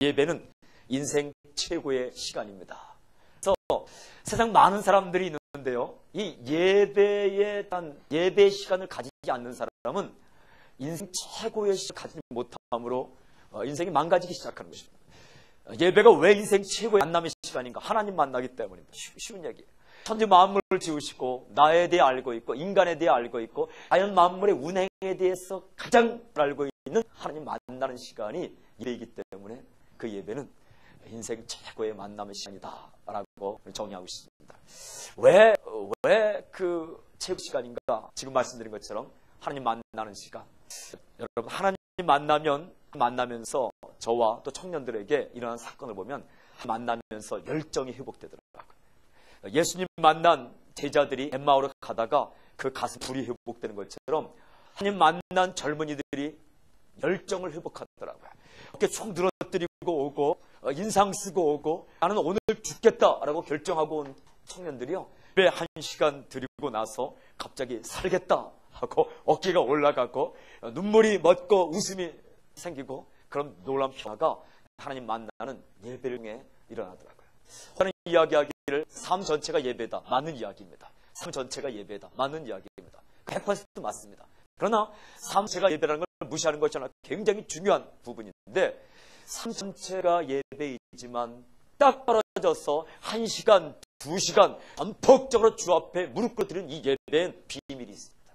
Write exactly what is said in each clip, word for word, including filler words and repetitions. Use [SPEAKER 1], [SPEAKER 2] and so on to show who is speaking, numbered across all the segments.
[SPEAKER 1] 예배는 인생 최고의 시간입니다. 그래서 세상 많은 사람들이 있는데요, 이 예배에 대한 예배 시간을 가지지 않는 사람은 인생 최고의 시간을 가지지 못함으로 인생이 망가지기 시작하는 것입니다. 예배가 왜 인생 최고의 만남의 시간인가? 하나님 만나기 때문입니다. 쉬운 얘기예요. 천지 만물을 지으시고 나에 대해 알고 있고 인간에 대해 알고 있고 자연 만물의 운행에 대해서 가장 알고 있는 하나님 만나는 시간이 예배이기 때문에 그 예배는 인생 최고의 만남의 시간이다 라고 정의하고 있습니다. 왜, 왜 그 최고 시간인가? 지금 말씀드린 것처럼 하나님 만나는 시간. 여러분, 하나님 만나면 만나면서 저와 또 청년들에게 일어난 사건을 보면 만나면서 열정이 회복되더라고요. 예수님 만난 제자들이 엠마오로 가다가 그 가슴 불이 회복되는 것처럼 하나님 만난 젊은이들이 열정을 회복하더라고요. 이렇게 총 늘어뜨리고 오고 인상 쓰고 오고 나는 오늘 죽겠다라고 결정하고 온 청년들이요, 왜 한 시간 드리고 나서 갑자기 살겠다 하고 어깨가 올라가고 눈물이 멎고 웃음이 생기고 그런 놀라운 변화가 하나님 만나는 예배를 통해 일어나더라고요. 저는 이야기하기를 삶 전체가 예배다, 맞는 이야기입니다. 삶 전체가 예배다, 맞는 이야기입니다. 백 퍼센트 맞습니다. 그러나 삶 전체가 예배라는 걸 무시하는 것이 하나 굉장히 중요한 부분인데, 삶 전체가 예배이지만 딱 떨어져서 한 시간, 두 시간 반복적으로 주 앞에 무릎 꿇어드리는 이 예배엔 비밀이 있습니다.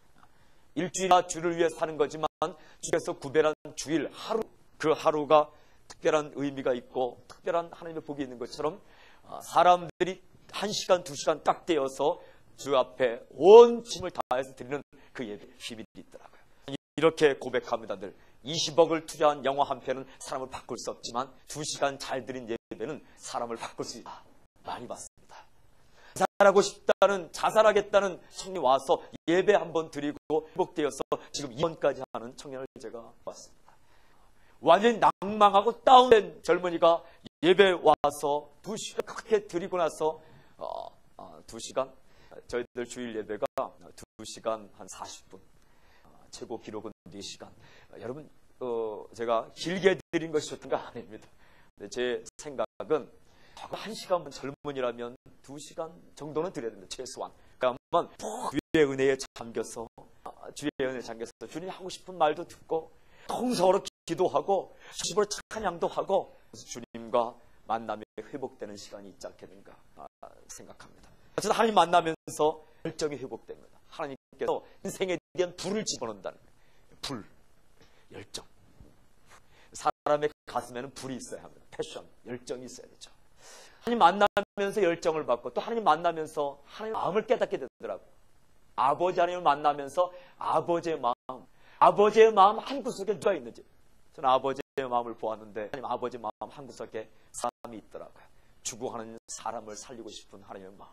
[SPEAKER 1] 일주일이나 주를 위해 사는 거지만 주께서 구별한 주일 하루, 그 하루가 특별한 의미가 있고 특별한 하나님의 복이 있는 것처럼 사람들이 한 시간, 두 시간 딱 떼어서 주 앞에 온 힘을 다해서 드리는 그 예배 비밀이 있더라고요. 이렇게 고백합니다. 늘 이십억을 투자한 영화 한 편은 사람을 바꿀 수 없지만 두 시간 잘 드린 예배는 사람을 바꿀 수 있다. 많이 봤습니다. 자살하고 싶다는, 자살하겠다는 청년이 와서 예배 한번 드리고 회복되어서 지금 입원까지 하는 청년을 제가 봤습니다. 완전히 낭망하고 다운된 젊은이가 예배 와서 두 시간 그렇게 드리고 나서 어, 어, 두 시간, 저희들 주일 예배가 두 시간 한 사십 분, 어, 최고 기록은 네 시간. 어, 여러분, 어, 제가 길게 드린 것이 좋던 거 아닙니다. 근데 제 생각은 한 시간만 젊은이라면 두 시간 정도는 드려야 됩니다. 최소한. 그러면 주의 은혜에 잠겨서, 주의 은혜에 잠겨서 주님이 하고 싶은 말도 듣고 통성으로 기도하고 수십으로 찬양도 하고 주님과 만남이 회복되는 시간이 있지 않겠는가 생각합니다. 어쨌든 하나님 만나면서 열정이 회복됩니다. 하나님께서 인생에 대한 불을 집어넣는다는 거예요. 불, 열정. 사람의 가슴에는 불이 있어야 합니다. 패션, 열정이 있어야 되죠. 하나님 만나면서 열정을 받고 또 하나님 만나면서 하나님 마음을 깨닫게 되더라고요. 아버지 하나님을 만나면서 아버지의 마음, 아버지의 마음 한 구석에 누가 있는지. 저는 아버지의 마음을 보았는데 하나님 아버지의 마음 한 구석에 사람이 있더라고요. 죽어가는 사람을 살리고 싶은 하나님의 마음.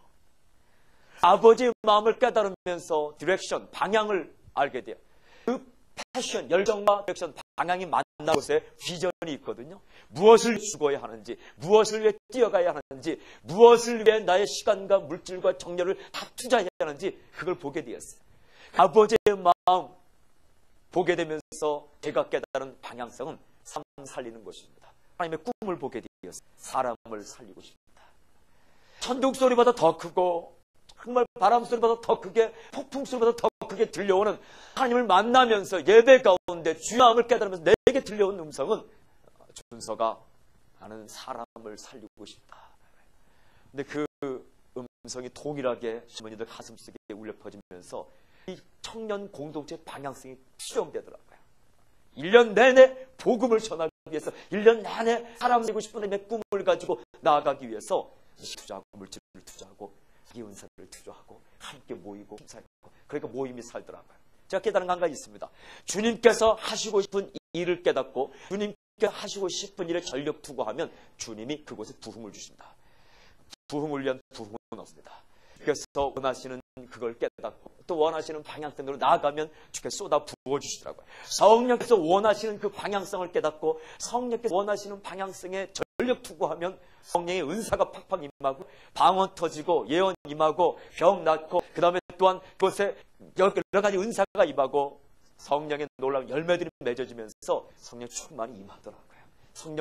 [SPEAKER 1] 아버지의 마음을 깨달으면서 디렉션, 방향을 알게 돼요. 그 패션, 열정과 디렉션, 방향이 만난 곳에 비전이 있거든요. 무엇을 죽어야 하는지, 무엇을 위해 뛰어가야 하는지, 무엇을 위해 나의 시간과 물질과 정열을 다 투자해야 하는지 그걸 보게 되었어요. 아버지의 마음 보게 되면서 제가 깨달은 방향성은 삶 살리는 것입니다. 하나님의 꿈을 보게 되었어요. 사람을 살리고 싶다. 천둥 소리보다 더 크고 정말 바람 소리보다 더 크게, 폭풍 소리보다 더 크게 들려오는 하나님을 만나면서 예배 가운데 주의 마음을 깨달으면서 내게 들려온 음성은, 준서가 나는 사람을 살리고 싶다. 근데 그 음성이 동일하게 시몬이들 가슴속에 울려 퍼지면서 이 청년 공동체의 방향성이 수정되더라고요. 일 년 내내 복음을 전하기 위해서, 일 년 내내 사람 되고 싶은 내 꿈을 가지고 나아가기 위해서 투자하고 물질을 투자하고 이 은사를 투자하고 함께 모이고 힘살고, 그러니까 모임이 살더라고요. 제가 깨달은 한 가지 있습니다. 주님께서 하시고 싶은 일을 깨닫고 주님께서 하시고 싶은 일에 전력 투구하면 주님이 그곳에 부흥을 주신다. 부흥을 위한 부흥은 없습니다. 그래서 원하시는 그걸 깨닫고 또 원하시는 방향성으로 나아가면 주께서 쏟아 부어주시더라고요. 성령께서 원하시는 그 방향성을 깨닫고 성령께서 원하시는 방향성에 전력 투구하면 성령의 은사가 팍팍 임하고 방언 터지고 예언 임하고 병 낫고 그 다음에 또한 그것에 여러 가지 은사가 임하고 성령의 놀라운 열매들이 맺어지면서 성령 충만이 임하더라고요. 성령 충만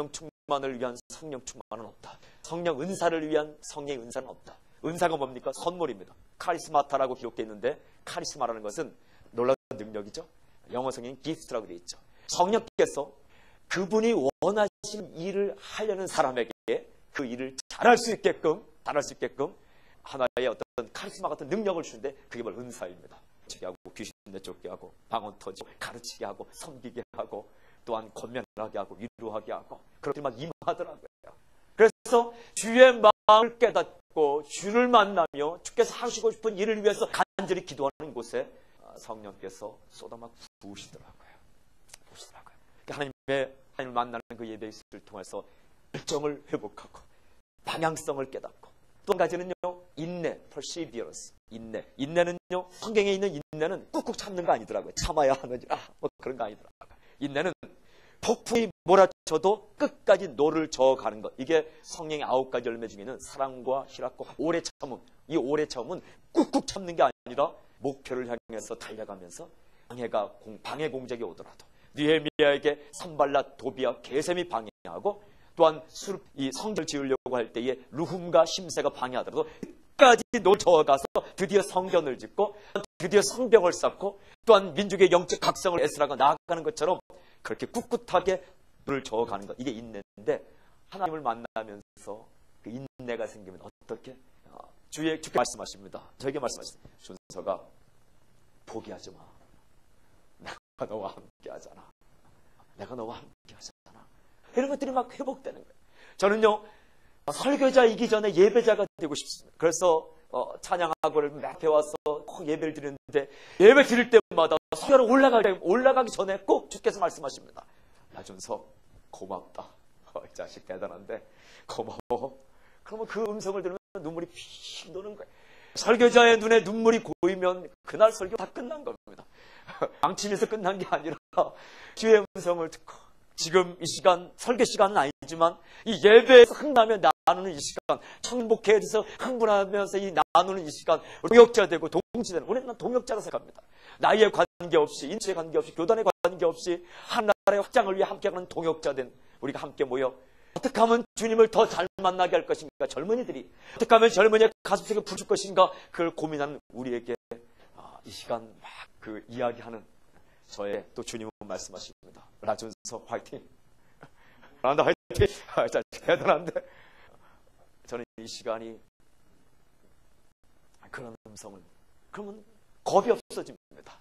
[SPEAKER 1] 충만을 위한 성령 충만은 없다. 성령 은사를 위한 성령의 은사는 없다. 은사가 뭡니까? 선물입니다. 카리스마타라고 기록되어 있는데 카리스마라는 것은 놀라운 능력이죠. 영어 성경은 기프트라고 되어 있죠. 성령께서 그분이 원하시는 일을 하려는 사람에게 그 일을 잘할 수 있게끔 잘할 수 있게끔 하나의 어떤 카리스마 같은 능력을 주는데 그게 바로 은사입니다. 치게 하고 귀신 내쫓게 하고 방언 터지고 가르치게 하고 섬기게 하고 또한 권면하게 하고 위로하게 하고 그렇게 막 임하더라고요. 그래서 주의 마음을 깨닫고 주를 만나며 주께서 하시고 싶은 일을 위해서 간절히 기도하는 곳에 성령께서 쏟아막 부으시더라고요. 부으시더라고요. 하나님의 하나님을 만나는 그 예배의 수를 통해서 열정을 회복하고 방향성을 깨닫고 또 한 가지는요, 인내, perseverance, 인내. 인내는요, 성경에 있는 인내는 꾹꾹 참는 거 아니더라고요. 참아야 하는, 아, 뭐 그런 거 아니더라고요. 인내는 폭풍이 몰아쳐도 끝까지 노를 저어가는 것. 이게 성령의 아홉 가지 열매 중에는 사랑과 희락과 오래 참음. 이 오래 참음은 꾹꾹 참는 게 아니라 목표를 향해서 달려가면서 방해가, 방해 공작이 오더라도 느헤미야에게 산발랏, 도비아, 게셈이 방해하고 또한 술, 이 성전을 지으려고 할 때에 루훔과 심세가 방해하더라도 끝까지 노를 저어가서 드디어 성전을 짓고 드디어 성벽을 쌓고 또한 민족의 영적 각성을 에스라가 나아가는 것처럼 그렇게 꿋꿋하게 노를 저어가는 것. 이게 인내인데 하나님을 만나면서 그 인내가 생기면 어떻게? 주의 주께 말씀하십니다. 저에게 말씀하십니다. 준서가 포기하지 마. 내가 너와 함께 하잖아. 내가 너와 함께 하잖아. 이런 것들이 막 회복되는 거예요. 저는요, 설교자이기 전에 예배자가 되고 싶습니다. 그래서 어, 찬양학원을 몇 해 와서 꼭 예배를 드리는데 예배 드릴 때마다 설교를 올라가기, 올라가기 전에 꼭 주께서 말씀하십니다. 나준석 고맙다. 어, 이 자식 대단한데 고마워. 그러면 그 음성을 들으면 눈물이 픽 도는 거예요. 설교자의 눈에 눈물이 고이면 그날 설교 다 끝난 겁니다. 방침에서 끝난 게 아니라 주의 음성을 듣고 지금 이 시간 설교 시간은 아니지만 이 예배에서 흥나며 나누는 이 시간, 청복회에 대해서 흥분하면서 이 나누는 이 시간, 동역자 되고 동지되는, 우리는 동역자가 생각합니다. 나이에 관계없이, 인체에 관계없이, 교단에 관계없이 하나님의 확장을 위해 함께하는 동역자된 우리가 함께 모여 어떻게 하면 주님을 더 잘 만나게 할 것인가, 젊은이들이 어떻게 하면 젊은이의 가슴속에 부을 것인가, 그걸 고민하는 우리에게 이 시간 막 그 이야기하는 저의 또 주님은 말씀하십니다. 라준석 화이팅. 나한다 화이팅. 아, 진짜 대단한데. 저는 이 시간이 그런 음성을, 그러면 겁이 없어집니다.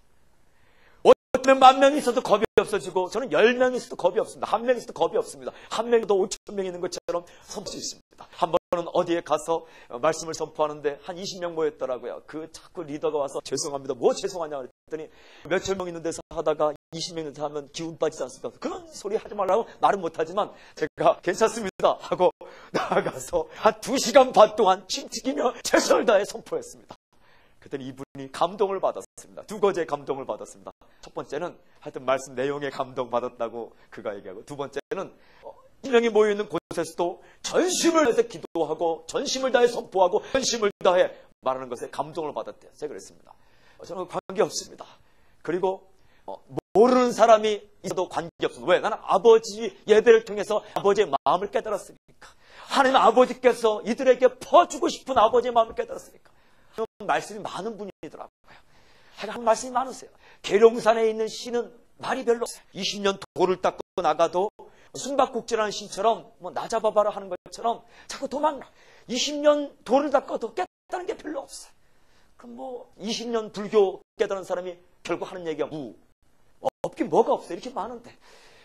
[SPEAKER 1] 어쩌면 만 명이 있어도 겁이 없어지고 저는 열 명이 있어도 겁이 없습니다. 한 명이 있어도 겁이 없습니다. 한 명도 오천 명이 있는 것처럼 선포할 수 있습니다. 한 번은 어디에 가서 말씀을 선포하는데 한 이십 명 모였더라고요. 그 자꾸 리더가 와서 죄송합니다. 뭐 죄송하냐 그랬더니 몇천 명 있는 데서 하다가 이십 명 있는 데서 하면 기운 빠지지 않습니까? 그런 소리 하지 말라고 말은 못하지만 제가 괜찮습니다 하고 나아가서 한 두 시간 반 동안 침튀기며 최선을 다해 선포했습니다. 그랬더니 이분이 감동을 받았습니다. 두 가지의 감동을 받았습니다. 첫 번째는 하여튼 말씀 내용에 감동받았다고 그가 얘기하고, 두 번째는 일 명이 모여있는 곳에서도 전심을 다해서 기도하고 전심을 다해 선포하고 전심을 다해 말하는 것에 감동을 받았대요. 제가 그랬습니다. 저는 관계없습니다. 그리고 모르는 사람이 있어도 관계없습니다. 왜? 나는 아버지 예배를 통해서 아버지의 마음을 깨달았으니까. 하나님 아버지께서 이들에게 퍼주고 싶은 아버지의 마음을 깨달았으니까. 말씀이 많은 분이더라고요. 한 말씀이 많으세요. 계룡산에 있는 시는 말이 별로 없어요. 이십 년 돌을 닦고 나가도 숨바꼭질하는 신처럼 뭐 나 잡아봐라 하는 것처럼 자꾸 도망가. 이십 년 돌을 닦아도 깨달은 게 별로 없어요. 그럼 뭐 이십 년 불교 깨달은 사람이 결국 하는 얘기가 무. 없긴 뭐가 없어요. 이렇게 많은데.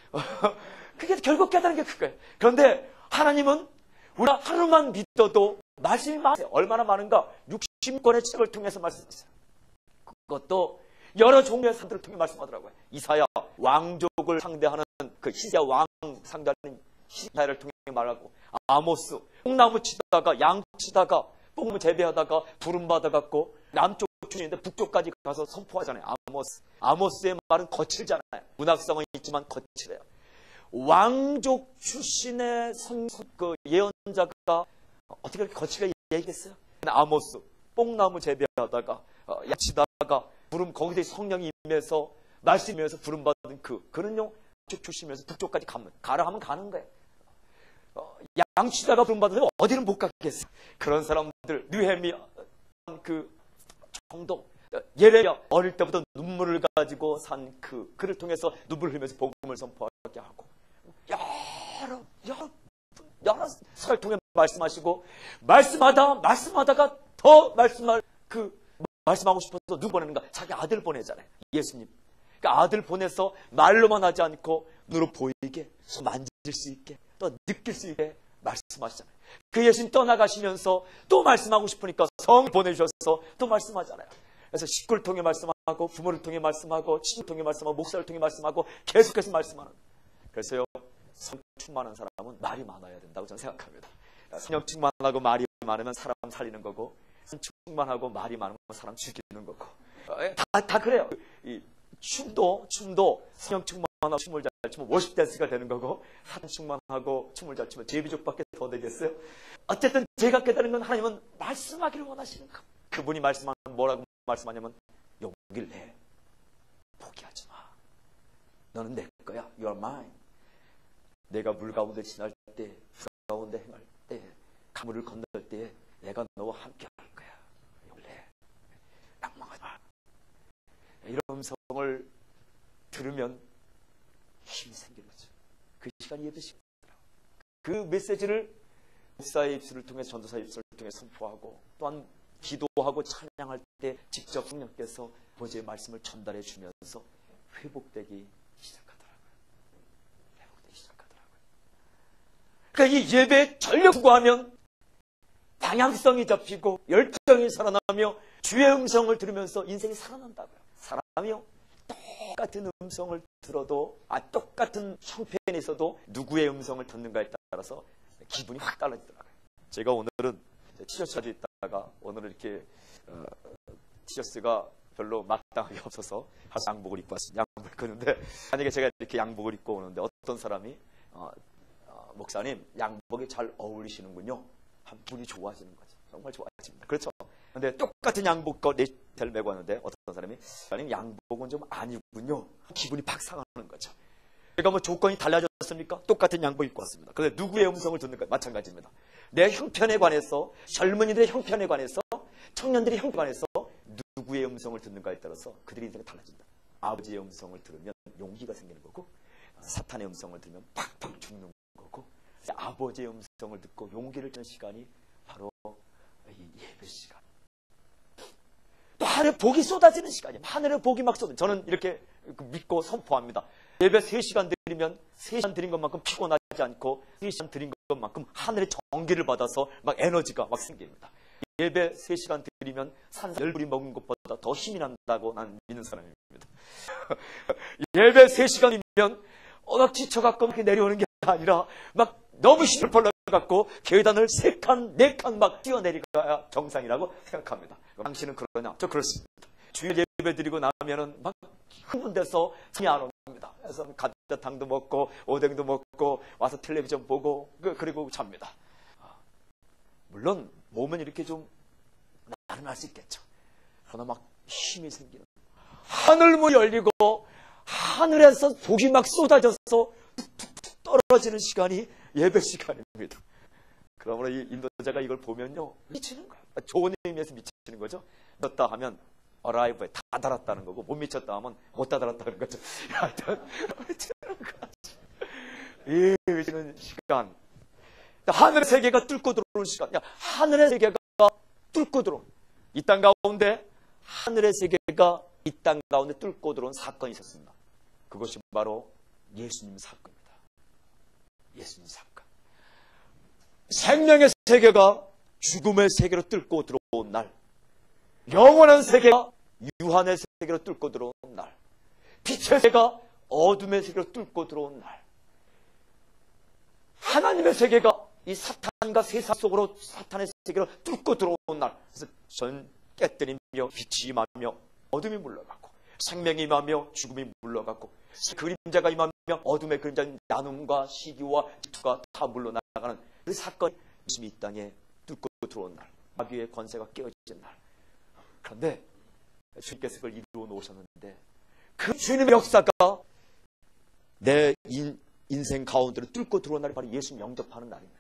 [SPEAKER 1] 그게 결국 깨달은 게 그거예요. 그런데 하나님은 우리가 하루만 믿어도 말씀이 많아요. 얼마나 많은가? 육십 권의 책을 통해서 말씀하셨어요. 그것도 여러 종류의 사람들을 통해 말씀하더라고요. 이사야 왕족을 상대하는 그 히스기야 왕 상대하는 히스기야를 통해 말하고, 아모스 뽕나무 치다가 양 치다가 뽕나무 재배하다가 부름 받아갖고 남쪽 출신인데 북쪽까지 가서 선포하잖아요. 아모스. 아모스의 말은 거칠잖아요. 문학성은 있지만 거칠해요. 왕족 출신의 선, 그 예언자가 어떻게 그렇게 거칠게 얘기했어요? 아모스 뽕나무 재배하다가 어, 야치다가 부름, 거기서 성령이 임해서 말씀이면서 부름받은 그 그는요 북쪽 출신이면서 북쪽까지 가면 가라 하면 가는 거예요. 양치다가 부름받아서 어디는 못 가겠어. 그런 사람들, 느헤미야, 그 정도, 예레미야 어릴 때부터 눈물을 가지고 산 그 그를 통해서 눈물을 흘리면서 복음을 선포하게 하고 여러 여러 여러 사를 통해 말씀하시고 말씀하다 말씀하다가 더 말씀할 그 말씀하고 싶어서 누구 보내는가? 자기 아들 보내잖아요. 예수님. 그러니까 아들 보내서 말로만 하지 않고 눈으로 보이게, 만질 수 있게, 또 느낄 수 있게 말씀하시잖아요. 그 예수님 떠나가시면서 또 말씀하고 싶으니까 성 보내주셔서 또 말씀하잖아요. 그래서 식구를 통해 말씀하고, 부모를 통해 말씀하고, 친구를 통해 말씀하고, 목사를 통해 말씀하고, 계속해서 말씀하는. 그래서요, 성령 충만한 사람은 말이 많아야 된다고 저는 생각합니다. 성령 충만하고 말이 많으면 사람 살리는 거고, 성령 충만하고 말이 많으면 사람 죽이는 거고. 다, 다 그래요. 이 춤도, 춤도 성령 충만하고 춤을 잘 추면 워십 댄스가 되는 거고, 하나님 충만하고 춤을 잘 추면 제비족밖에 더 되겠어요? 어쨌든 제가 깨달은 건 하나님은 말씀하기를 원하시는 거. 그분이 말씀하면 뭐라고 말씀하냐면 용기를 내. 포기하지 마. 너는 내 거야. You are mine. 내가 물 가운데 지날 때, 물 가운데 행할 때, 가물을 건널 때 내가 너와 함께 할 거야. 용기를 내. 낭망하지 마. 이런 음성을 들으면 힘이 생기는 거죠. 그 시간이 예배 시간이에요. 그 메시지를 목사의 입술을 통해 전도사의 입술을 통해 선포하고 또한 기도하고 찬양할 때 직접 성령께서 아버지의 말씀을 전달해 주면서 회복되기 시작하더라고요. 회복되기 시작하더라고요. 그러니까 이 예배에 전력 구하면 방향성이 잡히고 열정이 살아나며 주의 음성을 들으면서 인생이 살아난다고요. 사람이요. 똑같은 음성을 들어도 아 똑같은 형편에 있어도 누구의 음성을 듣는가에 따라서 기분이 확 달라지더라고요. 제가 오늘은 티셔츠가 있다가 오늘은 이렇게 어, 티셔츠가 별로 마땅하게 없어서 양복을 입고 왔습니다. 양복을 입고 오는데 만약에 제가 이렇게 양복을 입고 오는데 어떤 사람이 어, 어, 목사님 양복이 잘 어울리시는군요. 한 분이 좋아하시는 거죠. 정말 좋아하십니다. 그렇죠. 근데 똑같은 양복과 네이트를 메고 왔는데 어떤 사람이 아니 양복은 좀 아니군요. 기분이 팍 상하는 거죠. 제가 뭐 조건이 달라졌습니까? 똑같은 양복 입고 왔습니다. 그런데 누구의 음성을 듣는가? 마찬가지입니다. 내 형편에 관해서 젊은이들의 형편에 관해서 청년들의 형편에 관해서 누구의 음성을 듣는가에 따라서 그들의 인생이 달라진다. 아버지의 음성을 들으면 용기가 생기는 거고 사탄의 음성을 들으면 팍팍 죽는 거고 아버지의 음성을 듣고 용기를 주는 시간이 바로 이 예배 시간. 또 하늘에 복이 쏟아지는 시간이에요. 하늘에 복이 막 쏟아지는. 저는 이렇게 믿고 선포합니다. 예배 세 시간 드리면 세 시간 드린 것만큼 피곤하지 않고 세 시간 드린 것만큼 하늘의 정기를 받아서 막 에너지가 막 생깁니다. 예배 세 시간 드리면 산삼 열 불이 먹은 것보다 더 힘이 난다고 난 믿는 사람입니다. 예배 세 시간이면 막 지쳐갖고 이렇게 내려오는 게 아니라 막 너무 힘을 벌려갖고 계단을 세 칸, 네 칸 막 뛰어내리가 정상이라고 생각합니다. 당신은 그러냐? 저 그렇습니다. 주일 예배 드리고 나면은 막 흥분돼서 잠이 안 옵니다. 그래서 감자탕도 먹고 오뎅도 먹고 와서 텔레비전 보고 그리고 잡니다. 물론 몸은 이렇게 좀 나른할 수 있겠죠. 그러나 막 힘이 생기는 하늘문이 열리고 하늘에서 복이 막 쏟아져서 툭툭툭 떨어지는 시간이 예배 시간입니다. 그러므로 이 인도자가 이걸 보면요 미치는 거예요. 좋은 의미에서 미치는 거죠. 미쳤다 하면 arrive에 다 달았다는 거고 못 미쳤다 하면 못 다 달았다는 거죠. 하여튼 이 미치는 시간, 하늘의 세계가 뚫고 들어오는 시간. 하늘의 세계가 뚫고 들어온 이 땅 가운데 하늘의 세계가 이 땅 가운데 뚫고 들어온 사건이 있었습니다. 그것이 바로 예수님 사건입니다. 예수님 사건. 생명의 세계가 죽음의 세계로 뚫고 들어온 날, 영원한 세계가 유한의 세계로 뚫고 들어온 날, 빛의 세계가 어둠의 세계로 뚫고 들어온 날, 하나님의 세계가 이 사탄과 세상 속으로 사탄의 세계로 뚫고 들어온 날, 그래서 전 깨뜨리며 빛이 임하며 어둠이 물러가고 생명이 임하며 죽음이 물러가고 그림자가 임하며 어둠의 그림자 나눔과 시기와 질투가 다 물러나가는 그 사건이 예수님이 이 땅에 뚫고 들어온 날, 마귀의 권세가 깨어진 날. 그런데 주님께서 그걸 이루어 놓으셨는데 그 주님의 역사가 내 인, 인생 가운데로 뚫고 들어온 날이 바로 예수님 영접하는 날입니다.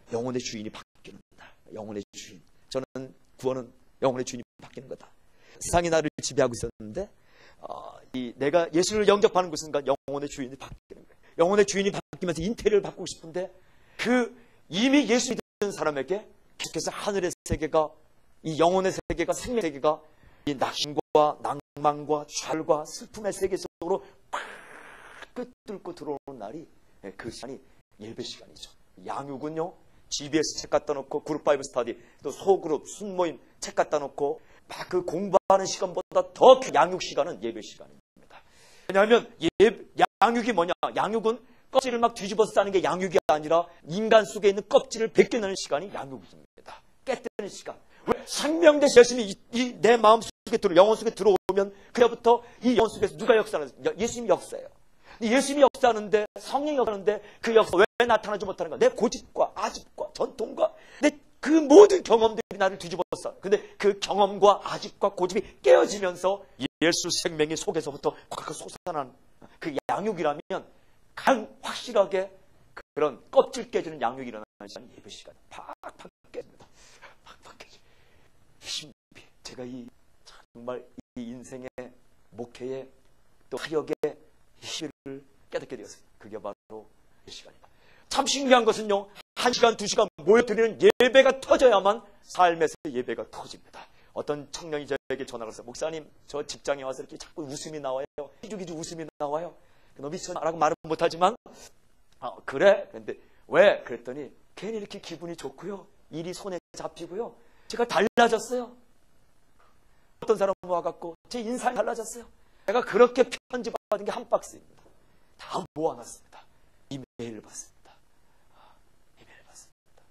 [SPEAKER 1] 영혼의 주인이 바뀌는다. 영혼의 주인. 저는 구원은 영혼의 주인이 바뀌는 거다. 세상이 나를 지배하고 있었는데 어, 이 내가 예수를 영접하는 그 순간 영혼의 주인이 바뀌는 거예요. 영혼의 주인이 바뀌면서 인테리어를 바꾸고 싶은데 그 이미 예수 믿는 사람에게 계속해서 하늘의 세계가 이 영혼의 세계가 생명의 세계가 이 낙심과 낭만과 좌절과 슬픔의 세계 속으로 팍 뚫고 들어오는 날이 그 시간이 예배 시간이죠. 양육은요 지비에스 책 갖다 놓고 그룹 바이블 스터디 또 소그룹 순모임 책 갖다 놓고 막 그 공부하는 시간보다 더 양육 시간은 예배 시간입니다. 왜냐하면 예, 양육이 뭐냐? 양육은 껍질을 막 뒤집어 싸는 게 양육이 아니라 인간 속에 있는 껍질을 벗겨내는 시간이 양육입니다. 깨뜨리는 시간. 왜? 생명대신 예수님이 이 내 마음 속에 들어 영혼 속에 들어오면 그때부터 이 영혼 속에서 누가 역사하는 예수님이 역사예요. 예수님이 역사하는데 성령이 역사하는데 그 역사 왜 나타나지 못하는가? 내 고집과 아집과 전통과 내 그 모든 경험들이 나를 뒤집었어. 근데 그 경험과 아집과 고집이 깨어지면서 예수 생명이 속에서부터 꽉 솟아나는 그 양육이라면 가장 확실하게 그런 껍질 깨지는 양육이 일어나는 시간이 예배 시간. 팍팍 깨집니다. 팍팍 깨지. 신비. 제가 이 정말 이 인생의 목회의 또 사역의 힘을 깨닫게 되었습니다. 그게 바로 이 시간입니다. 참 신기한 것은요. 한 시간, 두 시간 모여드리는 예배가 터져야만 삶에서 예배가 터집니다. 어떤 청년이 저에게 전화를 했어요. 목사님, 저 직장에 와서 이렇게 자꾸 웃음이 나와요. 기죽기죽 웃음이 나와요. 너 미쳤나라고 말은 못하지만 아, 그래? 근데 왜? 그랬더니 괜히 이렇게 기분이 좋고요. 일이 손에 잡히고요. 제가 달라졌어요. 어떤 사람은 와갖고 제 인상이 달라졌어요. 제가 그렇게 편지 받은 게 한 박스입니다. 다 모아놨습니다. 이메일을 받습니다. 이메일 받습니다.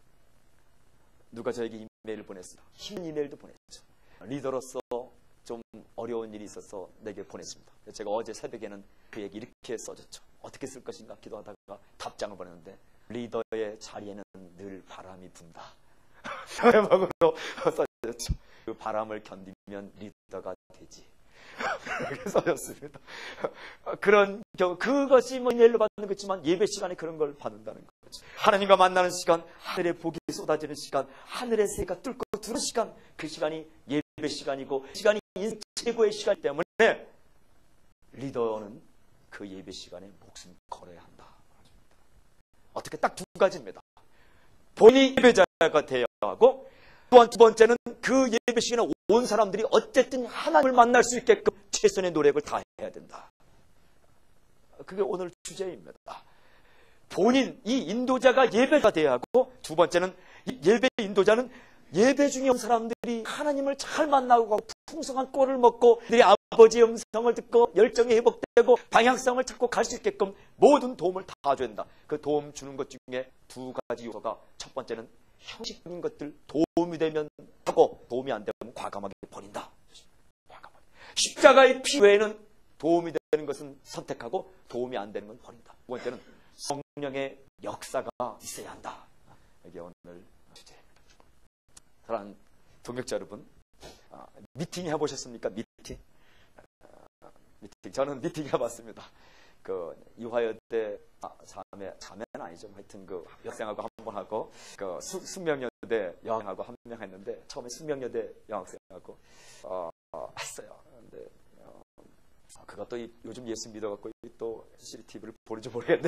[SPEAKER 1] 누가 저에게 이메일을 보냈어요. 힘든 이메일도 보냈죠. 리더로서 좀 어려운 일이 있어서 내게 보냈습니다. 제가 어제 새벽에는 그에게 이렇게 써줬죠. 어떻게 쓸 것인가 기도하다가 답장을 보냈는데 리더의 자리에는 늘 바람이 분다. 대박으로 써줬죠. 그 바람을 견디면 리더가 되지. 그렇게 써졌습니다. 그런 경우 그것이 뭐 이메일로 받는 거지만 예배 시간에 그런 걸 받는다는 거죠. 하나님과 만나는 시간, 하늘의 복이 쏟아지는 시간, 하늘의 새가 뚫고 들어오는 시간, 그 시간이 예배 시간이고 그 시간이 인생 최고의 시간 때문에 리더는 그 예배 시간에 목숨 걸어야 한다. 어떻게 딱 두 가지입니다. 본인이 예배자가 되어야 하고 또한 두 번째는 그 예배 시간에 온 사람들이 어쨌든 하나님을 만날 수 있게끔 최선의 노력을 다해야 된다. 그게 오늘 주제입니다. 본인, 이 인도자가 예배가 되어야 하고 두 번째는 예배 인도자는 예배 중에 온 사람들이 하나님을 잘 만나고 풍성한 꼴을 먹고 그들이 아버지의 음성을 듣고 열정이 회복되고 방향성을 찾고 갈 수 있게끔 모든 도움을 다 줘야 된다. 그 도움 주는 것 중에 두 가지 요소가 첫 번째는 형식적인 것들 도움이 되면 하고 도움이 안 되면 과감하게 버린다. 과감하게. 십자가의 피 외에는 도움이 되는 것은 선택하고 도움이 안 되는 건 버린다. 두 번째는 성령의 역사가 있어야 한다. 이게 오늘 주제입니다. 사랑하는 동역자 여러분, 아, 미팅 해보셨습니까? 미팅? 아, 미팅. 저는 미팅 해봤습니다. 그 유화여대 아, 자매 자매는 아니죠. 하여튼 그 여학생하고 한 번 하고 그 숙명여대 여학생하고 한 명 했는데 처음에 숙명여대 여학생하고 어, 어, 했어요. 근데 어, 그것도 이, 요즘 예수 믿어갖고 또 씨씨티비를 보는지 모르겠는데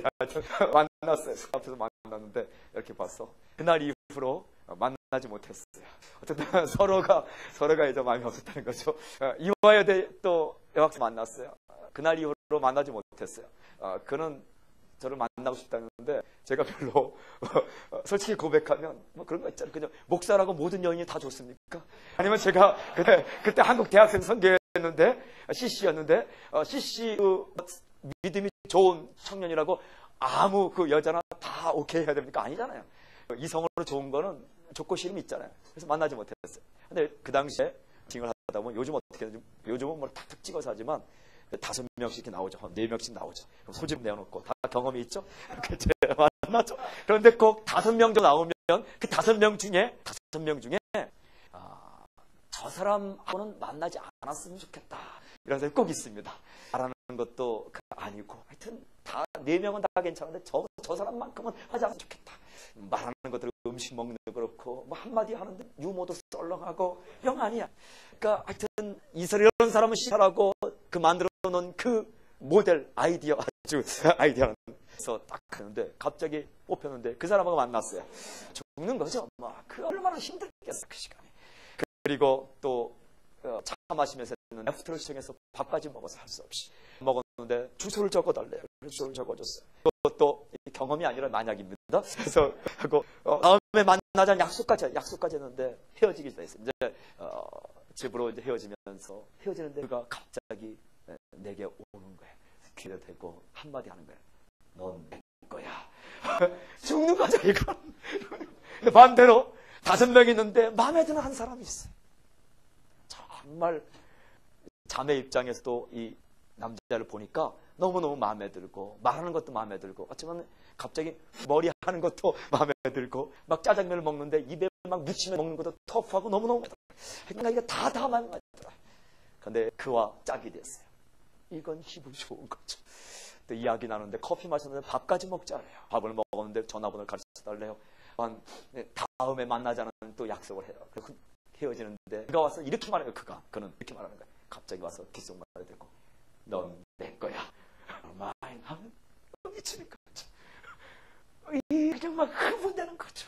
[SPEAKER 1] 만났어요. 앞에서 만났는데 이렇게 봤어. 그날 이후로 만나지 못했어요. 어쨌든 서로가 서로가 이제 마음이 없었다는 거죠. 유화여대 또 여학생 만났어요. 그날 이후로 만나지 못했어요. 어, 그는 저를 만나고 싶다는데 제가 별로 솔직히 고백하면 뭐 그런 거 있잖아요. 그냥 목사라고 모든 여인이 다 좋습니까? 아니면 제가 그때, 그때 한국 대학생 선교였는데 씨씨였는데 어, 씨씨 그 믿음이 좋은 청년이라고 아무 그 여자나 다 오케이 해야 됩니까? 아니잖아요. 이성으로 좋은 거는 좋고 싫음이 있잖아요. 그래서 만나지 못했어요. 근데 그 당시에 팅을 하다 보면 요즘 어떻게 하는지 요즘은 뭘 탁탁 찍어서 하지만 다섯 명씩 이렇게 나오죠. 네 명씩 나오죠. 그럼 소집 내어놓고 다 경험이 있죠. 그렇게 만나죠. 그런데 꼭 다섯 명 정도 나오면 그 다섯 명 중에 다섯 명 중에 아, 저 사람하고는 만나지 않았으면 좋겠다. 이런 사람이 꼭 있습니다. 말하는 것도 아니고 하여튼 다 네 명은 다 괜찮은데 저, 저 사람만큼은 하지 않으면 좋겠다. 말하는 것들을 음식 먹는 거 그렇고 뭐 한마디 하는데 유머도 썰렁하고 영 아니야. 그러니까 하여튼 이스라엘 이런 사람은 싫어하고 그 만들어 놓은 그 모델 아이디어 아주 아이디어는 그래서 딱 하는데 갑자기 뽑혔는데 그 사람하고 만났어요. 죽는 거죠. 막 그 얼마나 힘들겠어 그 시간에. 그리고 또 차 마시면서 애프터를 시청해서 밥까지 먹어서 할 수 없이 먹었는데 주소를 적어달래요. 주소를 적어줬어요. 그것도 경험이 아니라 만약입니다. 그래서 하고 어, 다음에 만나자는 약속까지 약속까지 했는데 헤어지기 전에 이제 어, 집으로 이제 헤어지면서 헤어지는데 그가 갑자기 내게 오는 거예요. 귀에 대고 한마디 하는 거예요. 넌 내 거야. 죽는 거죠 이건. 반대로 다섯 명 있는데 마음에 드는 한 사람이 있어요. 정말 자매 입장에서도 이 남자를 보니까 너무너무 마음에 들고 말하는 것도 마음에 들고 어쩌면 갑자기 머리 하는 것도 마음에 들고 막 짜장면을 먹는데 입에 막 묻히면 먹는 것도 터프하고 너무너무 그러니까 이게 다 다 마음에 들어요. 그런데 그와 짝이 됐어요. 이건 기분 좋은 거죠. 또 이야기 나누는데 커피 마셨는데 밥까지 먹자래요. 밥을 먹었는데 전화번호를 가르쳐달래요. 한 다음에 만나자는 또 약속을 해요. 헤어지는데 그가 와서 이렇게 말해요. 그가 그는 이렇게 말하는 거예요. 갑자기 와서 귓속말을 대고 넌 내 거야. 마인 하면 미치는 거죠. 이 정말 흥분되는 거죠.